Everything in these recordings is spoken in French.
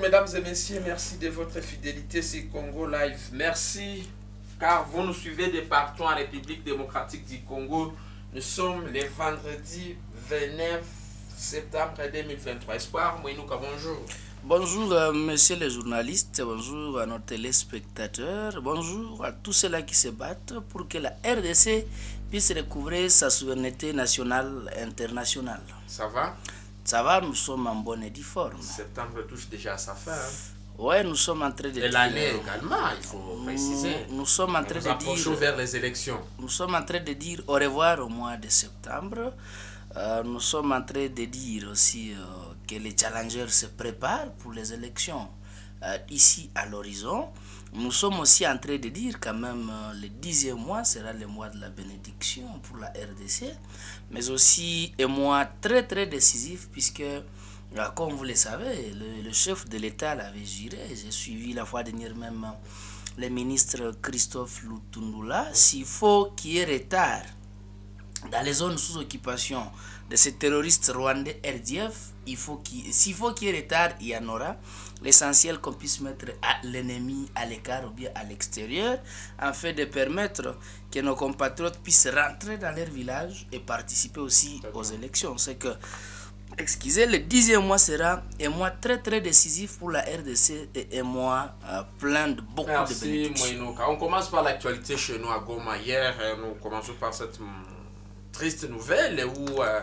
mesdames et messieurs, merci de votre fidélité sur Congo Live. Merci, car vous nous suivez de partout en République démocratique du Congo. Nous sommes le vendredi 29 septembre 2023. Espoir Moinouka, bonjour. Bonjour, messieurs les journalistes, bonjour à nos téléspectateurs, bonjour à tous ceux-là qui se battent pour que la RDC puisse recouvrir sa souveraineté nationale et internationale. Ça va? Ça va, nous sommes en bonne et due forme. Septembre touche déjà à sa fin. Ouais, nous sommes en train de dire... Et l'année également, il faut préciser. Nous sommes en train de dire... vers les élections. Nous sommes en train de dire au revoir au mois de septembre. Nous sommes en train de dire aussi que les challengers se préparent pour les élections ici à l'horizon. Nous sommes aussi en train de dire quand même le 10e mois sera le mois de la bénédiction pour la RDC, mais aussi un mois très très décisif puisque, comme vous le savez, le chef de l'État l'avait juré. J'ai suivi la fois dernière même le ministre Christophe Lutundula. S'il faut qu'il y ait retard dans les zones sous occupation de ces terroristes rwandais RDF, s'il faut qu'il y ait retard, il y en aura. L'essentiel qu'on puisse mettre l'ennemi à l'écart ou bien à l'extérieur, afin de permettre que nos compatriotes puissent rentrer dans leur village et participer aussi aux élections. C'est que, excusez, le 10e mois sera un mois très très décisif pour la RDC et un mois plein de beaucoup de bénédictions. On commence par l'actualité chez nous à Goma. Hier, nous commençons par cette triste nouvelle où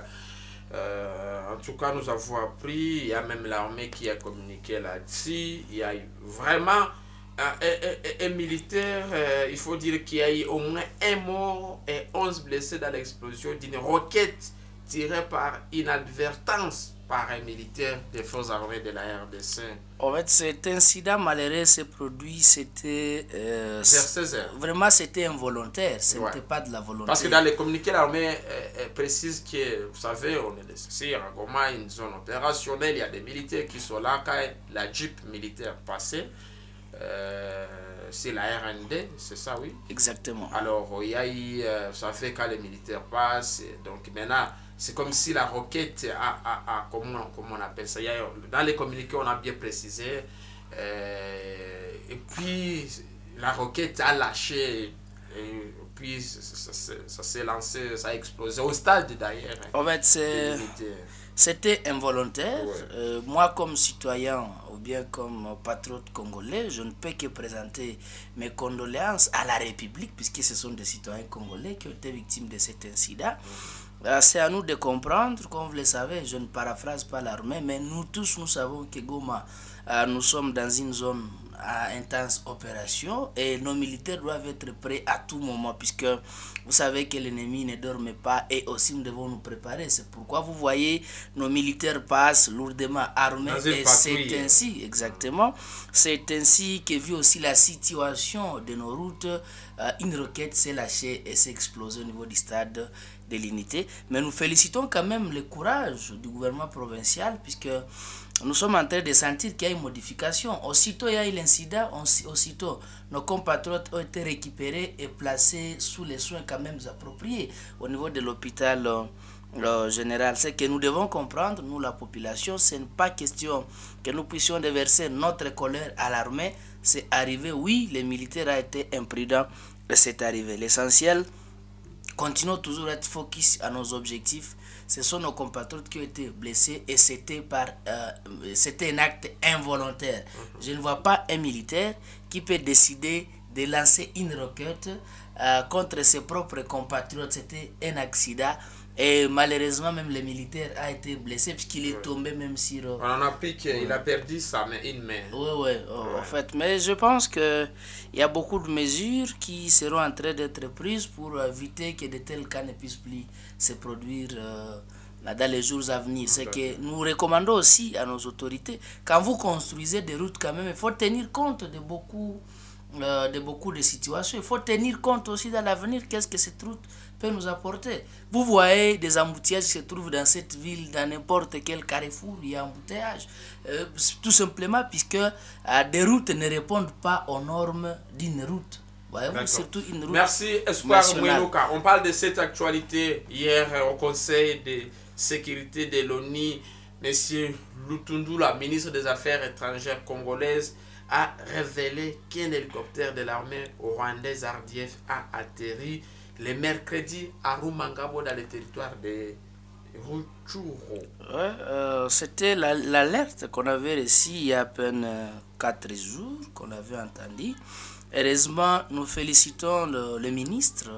en tout cas nous avons appris, il y a même l'armée qui a communiqué là-dessus, il y a eu vraiment un militaire, il faut dire qu'il y a eu au moins un mort et 11 blessés dans l'explosion d'une roquette tirée par inadvertance par un militaire des forces armées de la RDC. En fait, cet incident malheureux s'est produit, c'était... vers 16h. Vraiment, c'était involontaire, ce n'était pas de la volonté. Parce que dans les communiqués, l'armée précise que, vous savez, on est ici à Goma, une zone opérationnelle, il y a des militaires qui sont là. Quand la Jeep militaire passait, c'est la RND, c'est ça, oui? Exactement. Alors, il y a eu, ça fait quand les militaires passent, donc maintenant... C'est comme si la roquette comment on appelle ça, dans les communiqués on a bien précisé, et puis la roquette a lâché, et puis ça s'est lancé, ça a explosé au stade d'ailleurs. En fait, c'était involontaire. Ouais. Moi comme citoyen ou bien comme patriote congolais, je ne peux que présenter mes condoléances à la République, puisque ce sont des citoyens congolais qui ont été victimes de cet incident. C'est à nous de comprendre, comme vous le savez, je ne paraphrase pas l'armée, mais nous tous nous savons que Goma, nous sommes dans une zone à intense opération et nos militaires doivent être prêts à tout moment, puisque vous savez que l'ennemi ne dorme pas et aussi nous devons nous préparer. C'est pourquoi vous voyez nos militaires passent lourdement armés et c'est ainsi, exactement, c'est ainsi que vu aussi la situation de nos routes, une roquette s'est lâchée et s'est explosée au niveau du stade de l'unité. Mais nous félicitons quand même le courage du gouvernement provincial, puisque nous sommes en train de sentir qu'il y a une modification. Aussitôt il y a eu l'incident, aussitôt nos compatriotes ont été récupérés et placés sous les soins quand même appropriés au niveau de l'hôpital général. C'est que nous devons comprendre, nous la population, ce n'est pas question que nous puissions déverser notre colère à l'armée. C'est arrivé, oui, les militaires ont été imprudents, c'est arrivé. L'essentiel, continuons toujours à être focus à nos objectifs. Ce sont nos compatriotes qui ont été blessés et c'était un acte involontaire. Je ne vois pas un militaire qui peut décider de lancer une roquette contre ses propres compatriotes. C'était un accident. Et malheureusement, même le militaire a été blessé puisqu'il est tombé même sur... On en a appris qu'il a perdu une main. Oui, en fait. Mais je pense qu'il y a beaucoup de mesures qui seront en train d'être prises pour éviter que de tels cas ne puissent plus se produire dans les jours à venir. C'est que nous recommandons aussi à nos autorités, quand vous construisez des routes quand même, il faut tenir compte de beaucoup de situations. Il faut tenir compte aussi dans l'avenir, qu'est-ce que cette route peut nous apporter. Vous voyez des embouteillages qui se trouvent dans cette ville, dans n'importe quel carrefour, il y a embouteillage. Tout simplement puisque des routes ne répondent pas aux normes d'une route. Surtout une route. Merci Espoir Mouinouka. On parle de cette actualité hier au Conseil de sécurité de l'ONU. Monsieur Lutundu, la ministre des Affaires étrangères congolaise, a révélé qu'un hélicoptère de l'armée rwandaise RDF a atterri le mercredi à Rumangabo dans le territoire de Rutshuru. Ouais, c'était l'alerte qu'on avait reçue il y a à peine 4 jours, qu'on avait entendu. Heureusement, nous félicitons le ministre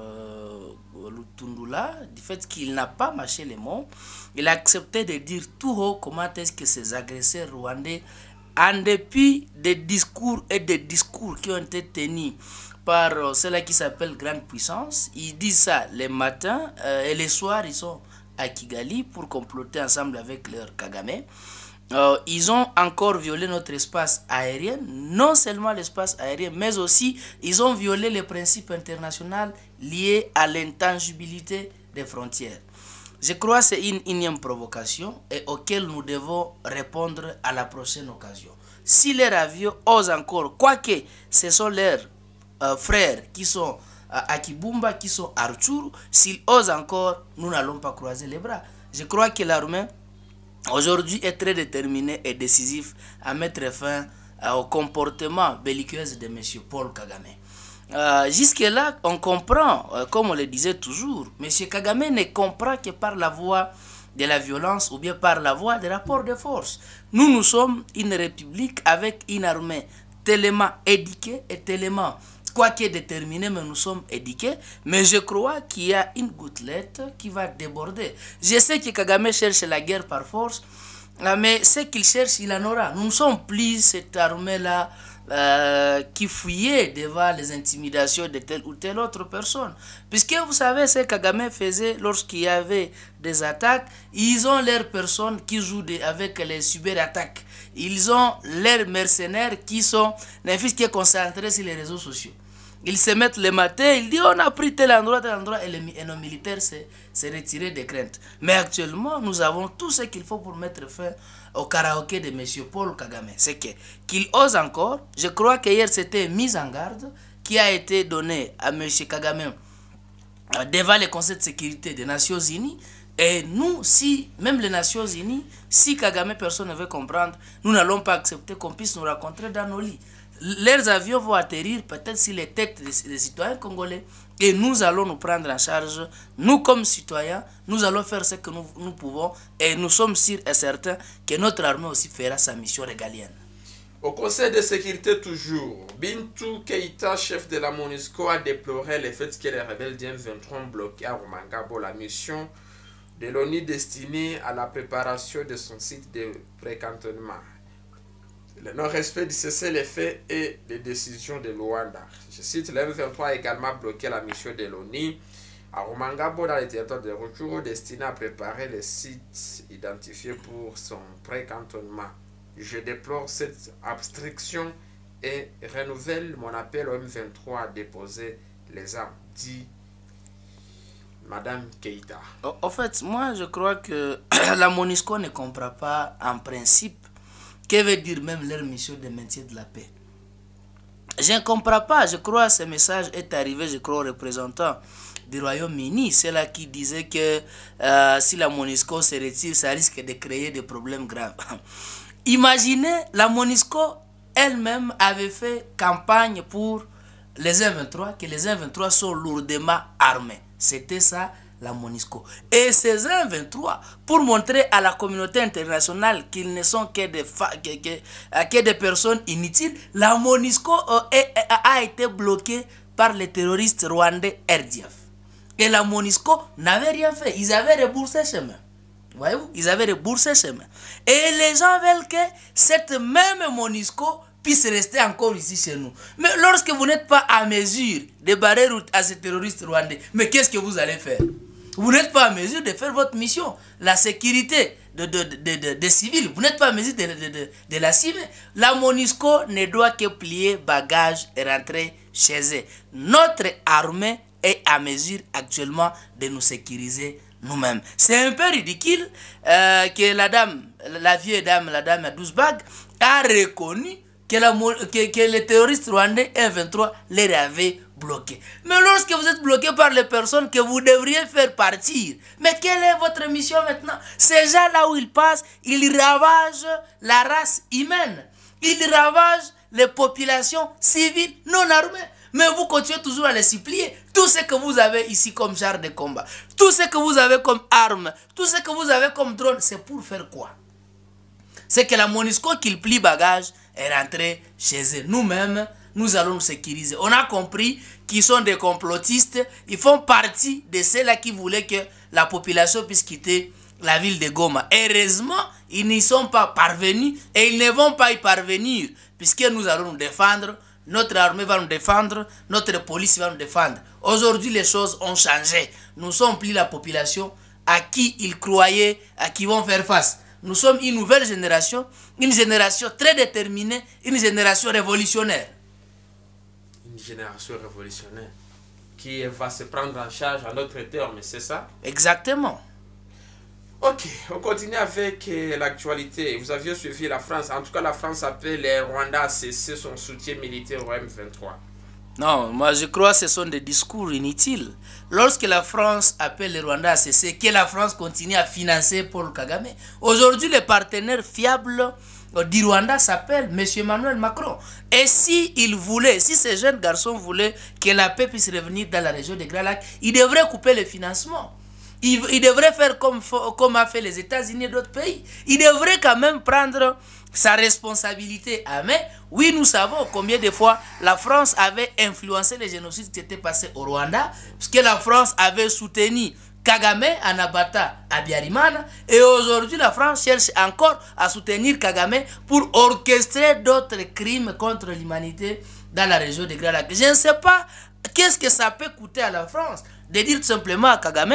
Lutundula du fait qu'il n'a pas mâché les mots. Il a accepté de dire tout haut comment est-ce que ces agresseurs rwandais, en dépit des discours qui ont été tenus par celle qui s'appelle Grande Puissance, ils disent ça les matins et les soirs, ils sont à Kigali pour comploter ensemble avec leur Kagame. Ils ont encore violé notre espace aérien, non seulement l'espace aérien, mais aussi ils ont violé les principes internationaux liés à l'intangibilité des frontières. Je crois que c'est une énième provocation et auquel nous devons répondre à la prochaine occasion. Si les avions osent encore, quoique ce sont leurs frères qui sont à Kibumba, qui sont à Rutshuru, s'ils osent encore, nous n'allons pas croiser les bras. Je crois que l'armée aujourd'hui est très déterminé et décisif à mettre fin au comportement belliqueux de M. Paul Kagame. Jusque-là, on comprend, comme on le disait toujours, M. Kagame ne comprend que par la voie de la violence ou bien par la voie des rapports de force. Nous sommes une république avec une armée tellement éduquée et tellement, quoique déterminée, mais nous sommes éduqués. Mais je crois qu'il y a une gouttelette qui va déborder. Je sais que Kagame cherche la guerre par force, mais ce qu'il cherche, il en aura. Nous ne sommes plus cette armée-là qui fuyait devant les intimidations de telle ou telle autre personne. Puisque vous savez ce que Kagame faisait lorsqu'il y avait des attaques, ils ont leurs personnes qui jouent avec les cyberattaques. Ils ont leurs mercenaires qui sont concentrés sur les réseaux sociaux. Ils se mettent le matin, ils disent on a pris tel endroit, et nos militaires se retirent des craintes. Mais actuellement, nous avons tout ce qu'il faut pour mettre fin au karaoké de M. Paul Kagame. C'est qu'il ose encore. Je crois qu'hier c'était une mise en garde qui a été donnée à M. Kagame devant le Conseil de sécurité des Nations Unies. Et nous, si, même les Nations Unies, si Kagame, personne ne veut comprendre, nous n'allons pas accepter qu'on puisse nous rencontrer dans nos lits. Leurs avions vont atterrir peut-être sur les têtes des citoyens congolais et nous allons nous prendre en charge. Nous, comme citoyens, nous allons faire ce que nous pouvons et nous sommes sûrs et certains que notre armée aussi fera sa mission régalienne. Au Conseil de sécurité toujours, Bintou Keïta, chef de la MONUSCO, a déploré le fait que les rebelles du M23 ont bloqué à Rumangabo la mission de l'ONU destinée à la préparation de son site de précantonnement. Le non-respect du cessez-le-feu et des décisions de Luanda. Je cite, le M23 a également bloqué la mission de l'ONU à Rumangabo dans le territoire de Rutshuru destiné à préparer les sites identifiés pour son précantonnement. Je déplore cette abstraction et renouvelle mon appel au M23 à déposer les armes, dit Madame Keïta. En fait, moi je crois que la MONUSCO ne comprend pas en principe que veut dire même leur mission de maintien de la paix. Je ne comprends pas, je crois que ce message est arrivé, je crois, au représentant du Royaume-Uni. C'est là qui disait que si la MONUSCO se retire, ça risque de créer des problèmes graves. Imaginez, la MONUSCO elle-même avait fait campagne pour les M23, que les M23 sont lourdement armés. C'était ça la MONUSCO. Et ces M23, pour montrer à la communauté internationale qu'ils ne sont que des personnes inutiles, la MONUSCO a été bloquée par les terroristes rwandais RDF. Et la MONUSCO n'avait rien fait. Ils avaient reboursé chemin. Voyez-vous, ils avaient reboursé chemin. Et les gens veulent que cette même MONUSCO puisse rester encore ici chez nous. Mais lorsque vous n'êtes pas à mesure de barrer route à ces terroristes rwandais, mais qu'est-ce que vous allez faire? Vous n'êtes pas à mesure de faire votre mission. La sécurité des civils, vous n'êtes pas à mesure de la cible. La MONUSCO ne doit que plier bagages et rentrer chez eux. Notre armée est à mesure actuellement de nous sécuriser nous-mêmes. C'est un peu ridicule que la vieille dame, la dame à 12 bagues, a reconnu que les terroristes rwandais M23 les avaient bloqués. Mais lorsque vous êtes bloqué par les personnes que vous devriez faire partir, mais quelle est votre mission maintenant? Ces gens-là où ils passent, ils ravagent la race humaine. Ils ravagent les populations civiles non armées. Mais vous continuez toujours à les supplier. Tout ce que vous avez ici comme genre de combat, tout ce que vous avez comme armes, tout ce que vous avez comme drone, c'est pour faire quoi? C'est que la MONUSCO qu'il plie bagage est rentrée chez eux. Nous-mêmes, nous allons nous sécuriser. On a compris qu'ils sont des complotistes. Ils font partie de ceux-là qui voulaient que la population puisse quitter la ville de Goma. Heureusement, ils n'y sont pas parvenus et ils ne vont pas y parvenir puisque nous allons nous défendre. Notre armée va nous défendre, notre police va nous défendre. Aujourd'hui, les choses ont changé. Nous sommes plus la population à qui ils croyaient, à qui vont faire face. Nous sommes une nouvelle génération, une génération très déterminée, une génération révolutionnaire. Une génération révolutionnaire qui va se prendre en charge à notre terme, c'est ça? Exactement. Ok, on continue avec l'actualité. Vous aviez suivi la France. En tout cas, la France appelle le Rwanda à cesser son soutien militaire au M23. Non, moi je crois que ce sont des discours inutiles. Lorsque la France appelle le Rwanda à cesser, que la France continue à financer Paul Kagame. Aujourd'hui, le partenaire fiable du Rwanda s'appelle M. Emmanuel Macron. Et si il voulait, si ces jeunes garçons voulaient que la paix puisse revenir dans la région des Grands Lacs, il devrait couper le financement. Il devrait faire comme a fait les États-Unis et d'autres pays. Il devrait quand même prendre sa responsabilité à main. Oui, nous savons combien de fois la France avait influencé les génocides qui étaient passés au Rwanda, puisque la France avait soutenu Kagame en abattant Abiyarimana. Et aujourd'hui, la France cherche encore à soutenir Kagame pour orchestrer d'autres crimes contre l'humanité dans la région des Grands Lacs. Je ne sais pas qu'est-ce que ça peut coûter à la France de dire tout simplement à Kagame: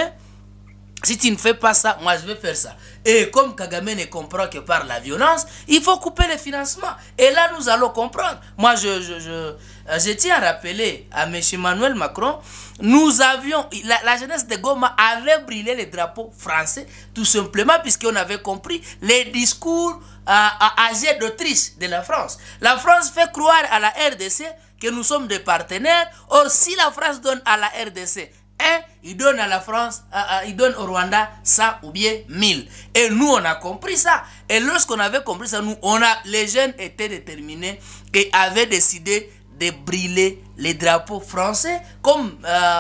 si tu ne fais pas ça, moi je vais faire ça. Et comme Kagame ne comprend que par la violence, il faut couper le financement. Et là, nous allons comprendre. Moi, je tiens à rappeler à M. Emmanuel Macron, nous avions, la jeunesse de Goma avait brûlé les drapeaux français, tout simplement, puisqu'on avait compris les discours âgés d'Autriche de la France. La France fait croire à la RDC que nous sommes des partenaires. Or, si la France donne à la RDC il donne à la France, il donne au Rwanda 100 ou bien 1000. Et nous, on a compris ça. Et lorsqu'on avait compris ça, les jeunes étaient déterminés et avaient décidé de brûler les drapeaux français comme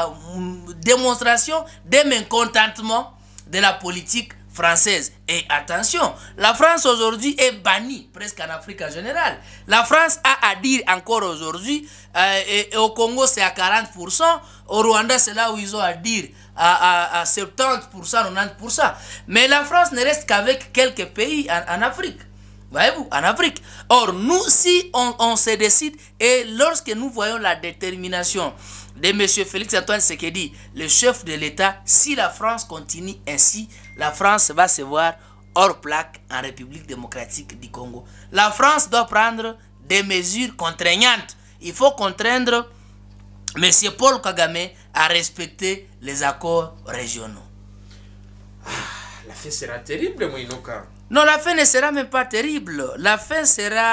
démonstration de mécontentement de la politique française. Et attention, la France aujourd'hui est bannie presque en Afrique en général. La France a à dire encore aujourd'hui, et au Congo c'est à 40%, au Rwanda c'est là où ils ont à dire à 70%, 90%. Mais la France ne reste qu'avec quelques pays en Afrique. Voyez-vous, en Afrique. Or, nous, si on se décide, et lorsque nous voyons la détermination de M. Félix Antoine Tshisekedi, le chef de l'État, si la France continue ainsi, la France va se voir hors plaque en République démocratique du Congo. La France doit prendre des mesures contraignantes. Il faut contraindre M. Paul Kagame à respecter les accords régionaux. La fin sera terrible, Moïnoka. Non, la fin ne sera même pas terrible. La fin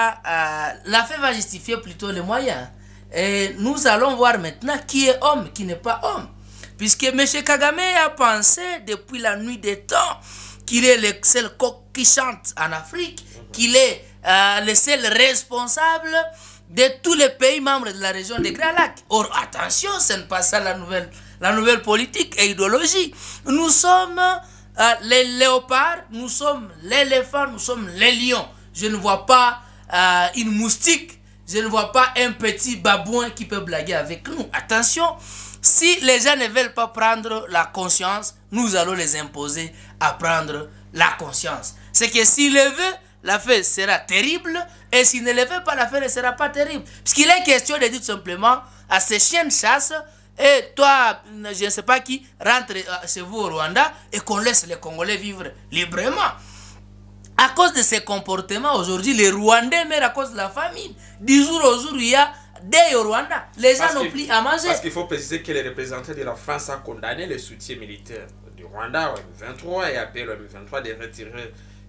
va justifier plutôt les moyens. Et nous allons voir maintenant qui est homme, qui n'est pas homme. Puisque M. Kagame a pensé depuis la nuit des temps qu'il est le seul coq qui chante en Afrique, qu'il est le seul responsable de tous les pays membres de la région des Grands Lacs. Or, attention, ce n'est pas ça la nouvelle politique et idéologie. Nous sommes les léopards, nous sommes l'éléphant, nous sommes les lions. Je ne vois pas une moustique, je ne vois pas un petit babouin qui peut blaguer avec nous. Attention, si les gens ne veulent pas prendre la conscience, nous allons les imposer à prendre la conscience. C'est que s'ils le veulent, la fête sera terrible, et s'ils ne le veulent pas, la fête ne sera pas terrible. Puisqu'il est question de dire tout simplement à ces chiens de chasse: et toi, je ne sais pas qui, rentre chez vous au Rwanda et qu'on laisse les Congolais vivre librement. À cause de ces comportements, aujourd'hui, les Rwandais meurent à cause de la famine. Du jour au jour, il y a des au Rwanda. Les gens n'ont plus à manger. Parce qu'il faut préciser que les représentants de la France ont condamné le soutien militaire du Rwanda au M23 et appellent au M23 de retirer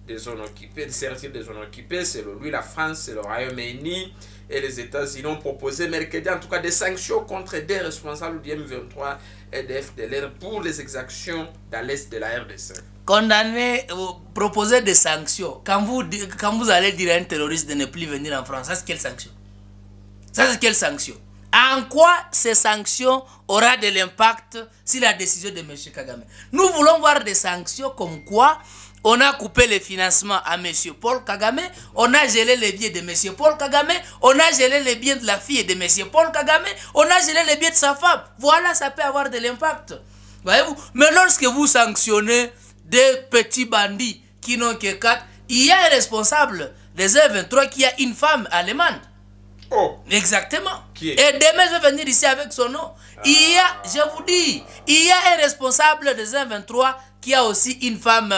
des zones occupées, de sortir des zones occupées. Selon lui, la France, le Royaume-Uni et les États-Unis ont proposé mercredi en tout cas des sanctions contre des responsables du M23 et de FDLR pour les exactions dans l'est de la RDC. Condamner, proposer des sanctions. Quand vous allez dire à un terroriste de ne plus venir en France, ça c'est quelle sanction? Ça c'est quelle sanction? En quoi ces sanctions aura de l'impact sur la décision de M. Kagame? Nous voulons voir des sanctions comme quoi on a coupé le financement à M. Paul Kagame, on a gelé les biens de M. Paul Kagame, on a gelé les biens de la fille de M. Paul Kagame, on a gelé les biens de sa femme. Voilà, ça peut avoir de l'impact. Voyez-vous? Mais lorsque vous sanctionnez des petits bandits qui n'ont que 4, il y a un responsable des E23 qui a une femme allemande. Oh. Exactement. Qui est? Et demain, je vais venir ici avec son nom. Il y a, je vous dis, il y a un responsable des E23 qui a aussi une femme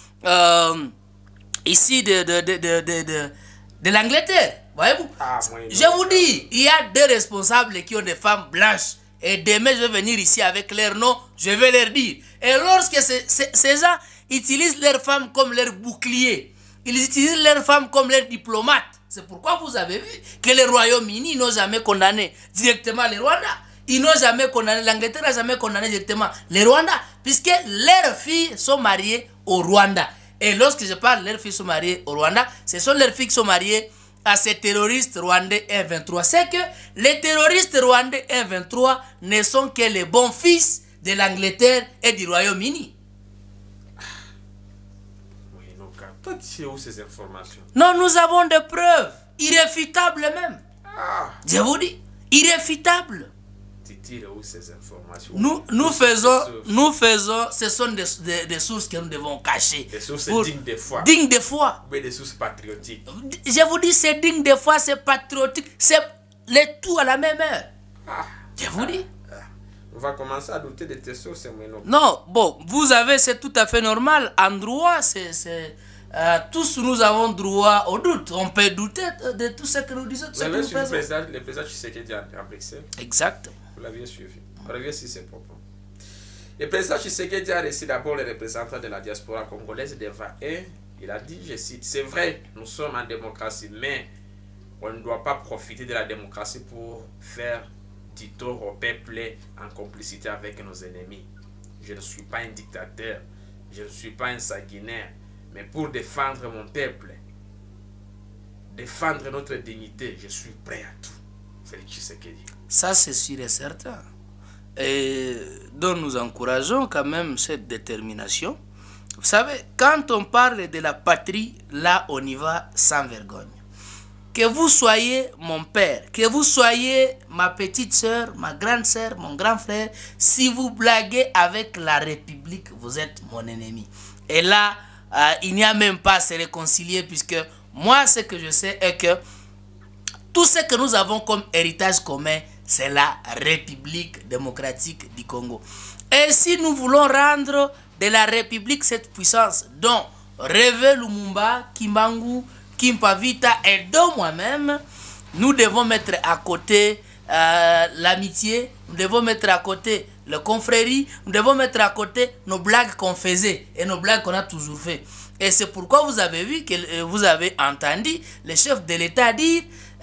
ici de l'Angleterre. Voyez-vous? Je vous dis, il y a deux responsables qui ont des femmes blanches. Et demain, je vais venir ici avec leur nom, je vais leur dire. Et lorsque ces gens utilisent leurs femmes comme leur bouclier, ils utilisent leurs femmes comme leurs diplomates. C'est pourquoi vous avez vu que les Royaumes-Unis n'ont jamais condamné directement les Rwandais. Ils n'ont jamais condamné, l'Angleterre n'a jamais condamné directement les Rwandais, puisque leurs filles sont mariées au Rwanda. Et lorsque je parle leurs filles sont mariées au Rwanda, ce sont leurs filles qui sont mariées à ces terroristes rwandais M23. C'est que les terroristes rwandais M23 ne sont que les bons fils de l'Angleterre et du Royaume-Uni. Toi, tu sais où ces informations? Non, nous avons des preuves, irréfutables même. Je vous dis, irréfutables. Tu tires où ces informations? Nous faisons, ce sont des sources que nous devons cacher. Des sources dignes de foi. Dignes de foi. Mais des sources patriotiques. Je vous dis, c'est digne de foi, c'est patriotique, c'est le tout à la même heure. Je vous dis. On va commencer à douter de tes sources. Non, bon, vous avez, c'est tout à fait normal. En droit, tous nous avons droit au doute. On peut douter de tout ce que nous disons. Vous avez suivi le président Tshisekedi à Bruxelles? Exact. Vous l'aviez suivi. On revient sur ses propos. Le président Tshisekedi a reçu d'abord les représentants de la diaspora congolaise devant eux. Il a dit, je cite, c'est vrai, nous sommes en démocratie, mais on ne doit pas profiter de la démocratie pour faire du tort au peuple en complicité avec nos ennemis. Je ne suis pas un dictateur, je ne suis pas un sanguinaire. Mais pour défendre mon peuple, défendre notre dignité, je suis prêt à tout. Félix Tshisekedi. Ça, c'est sûr et certain. Et donc, nous encourageons quand même cette détermination. Vous savez, quand on parle de la patrie, là, on y va sans vergogne. Que vous soyez mon père, que vous soyez ma petite soeur, ma grande soeur, mon grand frère, si vous blaguez avec la République, vous êtes mon ennemi. Et là, il n'y a même pas à se réconcilier, puisque moi, ce que je sais est que tout ce que nous avons comme héritage commun, c'est la République démocratique du Congo. Et si nous voulons rendre de la République cette puissance dont Révé Lumumba, Kimbangu, Kimpavita et dont moi-même, nous devons mettre à côté l'amitié, nous devons mettre à côté le confrérie, nous devons mettre à côté nos blagues qu'on faisait et nos blagues qu'on a toujours fait. Et c'est pourquoi vous avez vu que vous avez entendu le chef de l'État dire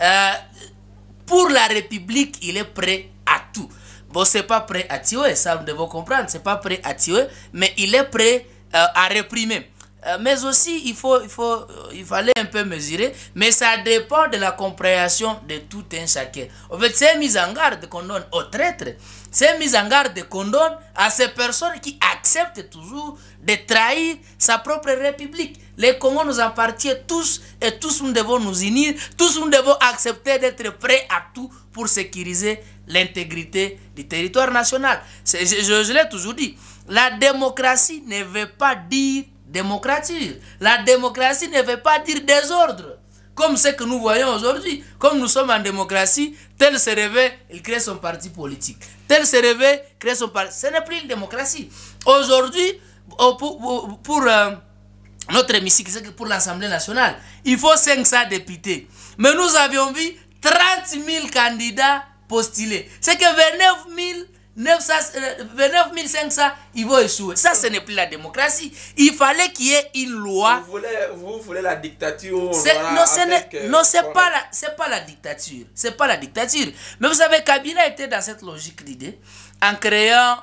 pour la République, il est prêt à tout. Bon, c'est pas prêt à tuer, ça nous devons comprendre, c'est pas prêt à tuer, mais il est prêt à réprimer. Mais aussi, il fallait un peu mesurer, mais ça dépend de la compréhension de tout un chacun. En fait, c'est mise en garde qu'on donne aux traîtres, c'est mise en garde qu'on donne à ces personnes qui acceptent toujours de trahir sa propre république. Les Congos nous appartiennent tous et tous nous devons nous unir, tous nous devons accepter d'être prêts à tout pour sécuriser l'intégrité du territoire national. Je l'ai toujours dit, la démocratie ne veut pas dire démocratie. La démocratie ne veut pas dire désordre. Comme ce que nous voyons aujourd'hui. Comme nous sommes en démocratie, tel se réveille, il crée son parti politique. Tel se réveille, crée son parti. Ce n'est plus une démocratie. Aujourd'hui, pour notre hémicycle, pour l'Assemblée nationale, il faut 500 députés. Mais nous avions vu 30 000 candidats postulés. C'est que 29 000 29 500, ils vont échouer. Ça, ce n'est plus la démocratie. Il fallait qu'il y ait une loi. Vous voulez la dictature? Non, c'est pas la dictature. C'est pas la dictature. Mais vous savez, Kabila était dans cette logique d'idée en créant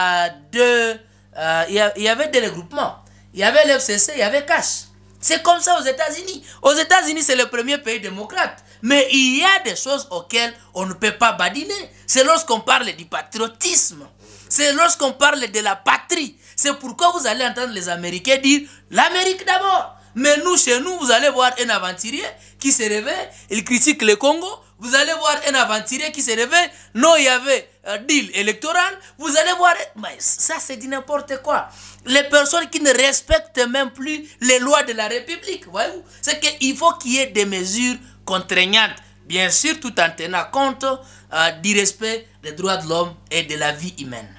il y avait des regroupements. Il y avait l'FCC, il y avait Cash. C'est comme ça aux États-Unis. Aux États-Unis, c'est le premier pays démocrate. Mais il y a des choses auxquelles on ne peut pas badiner. C'est lorsqu'on parle du patriotisme. C'est lorsqu'on parle de la patrie. C'est pourquoi vous allez entendre les Américains dire l'Amérique d'abord. Mais nous, chez nous, vous allez voir un aventurier qui se réveille, il critique le Congo. Vous allez voir un aventurier qui se réveille. Non, il y avait un deal électoral. Vous allez voir. Mais ça, c'est du n'importe quoi. Les personnes qui ne respectent même plus les lois de la République, voyez-vous, c'est qu'il faut qu'il y ait des mesures contraignantes. Bien sûr, tout en tenant compte du respect des droits de l'homme et de la vie humaine.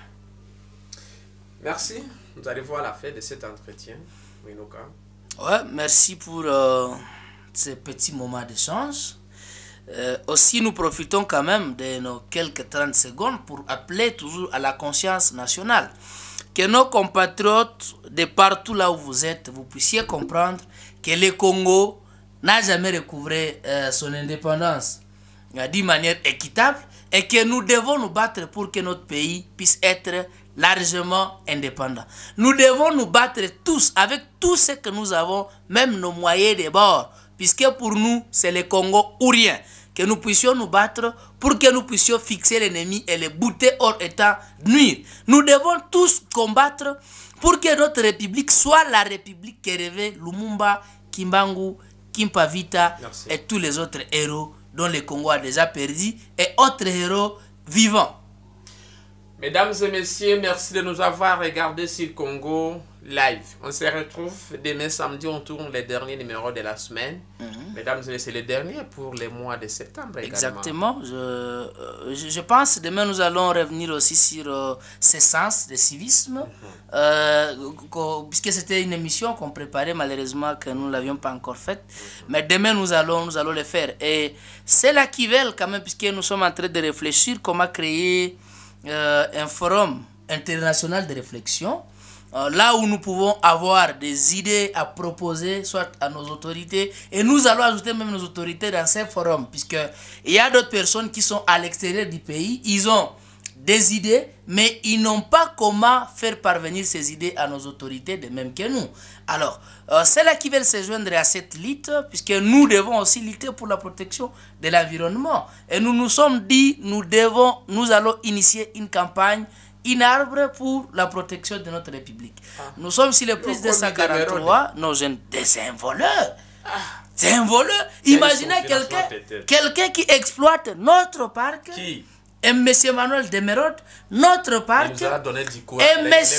Merci. Nous allons voir la fin de cet entretien. Winuka. Ouais, merci pour ces petits moments d'échange. Aussi, nous profitons quand même de nos quelques 30 secondes pour appeler toujours à la conscience nationale. Que nos compatriotes de partout là où vous êtes, vous puissiez comprendre que le Congo n'a jamais recouvré son indépendance d'une manière équitable et que nous devons nous battre pour que notre pays puisse être largement indépendant. Nous devons nous battre tous avec tout ce que nous avons, même nos moyens de bord, puisque pour nous, c'est le Congo ou rien. Que nous puissions nous battre pour que nous puissions fixer l'ennemi et le bouter hors état nuire. Nous devons tous combattre pour que notre république soit la république que rêvait Lumumba, Kimbangu, Kimpavita et tous les autres héros dont le Congo a déjà perdu et autres héros vivants. Mesdames et messieurs, merci de nous avoir regardé sur Congo Live. On se retrouve demain samedi, on tourne les derniers numéros de la semaine. Mesdames et messieurs, c'est le dernier pour le mois de septembre également. Exactement. Je pense demain nous allons revenir aussi sur ces sens de civisme. Puisque c'était une émission qu'on préparait malheureusement que nous ne l'avions pas encore faite. Mais demain nous allons le faire. Et c'est là qu'ils veulent quand même, puisque nous sommes en train de réfléchir comment créer un forum international de réflexion, là où nous pouvons avoir des idées à proposer, soit à nos autorités, et nous allons ajouter même nos autorités dans ces forums, puisqu'il y a d'autres personnes qui sont à l'extérieur du pays, ils ont des idées, mais ils n'ont pas comment faire parvenir ces idées à nos autorités, de même que nous. Alors, c'est là qui veulent se joindre à cette lutte, puisque nous devons aussi lutter pour la protection de l'environnement. Et nous nous sommes dit, nous allons initier une campagne, une arbre pour la protection de notre République. Nous sommes sur le plus de 143. Non, c'est un voleur. C'est un voleur. Imaginez quelqu'un qui exploite notre parc. Qui? Et M. Manuel Demerode, notre parc. Il nous a donné du courant.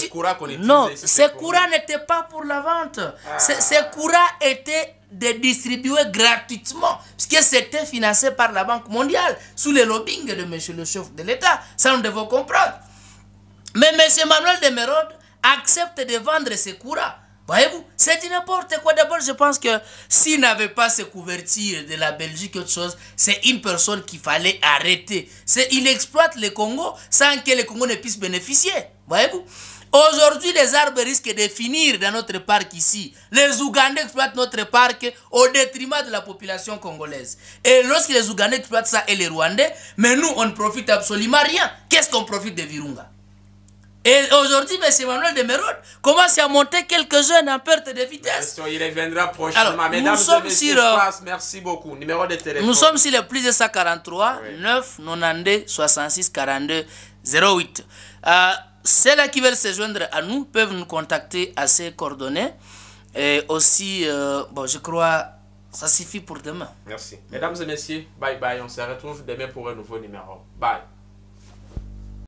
Non, ce courant n'était pas pour la vente. Ce courant était de distribuer gratuitement, puisque c'était financé par la Banque mondiale, sous le lobbying de M. le chef de l'État. Ça, nous devons comprendre. Mais M. Manuel Demerode accepte de vendre ce courant. Voyez-vous, c'est n'importe quoi. D'abord, je pense que s'il n'avait pas ces couvertures de la Belgique ou autre chose, c'est une personne qu'il fallait arrêter. Il exploite le Congo sans que le Congo ne puisse bénéficier. Voyez-vous, aujourd'hui, les arbres risquent de finir dans notre parc ici. Les Ougandais exploitent notre parc au détriment de la population congolaise. Et lorsque les Ougandais exploitent ça et les Rwandais, mais nous, on ne profite absolument rien. Qu'est-ce qu'on profite de Virunga? Et aujourd'hui, M. Manuel Demerode commence à monter quelques jeunes en perte de vitesse. Il reviendra prochainement. Alors, mesdames et messieurs, merci beaucoup. Numéro de téléphone. Nous sommes sur le plus de 143 9 92 66 42 08. Ceux-là qui veulent se joindre à nous peuvent nous contacter à ces coordonnées. Et aussi, bon, je crois, ça suffit pour demain. Merci. Mesdames et messieurs, bye bye. On se retrouve demain pour un nouveau numéro. Bye.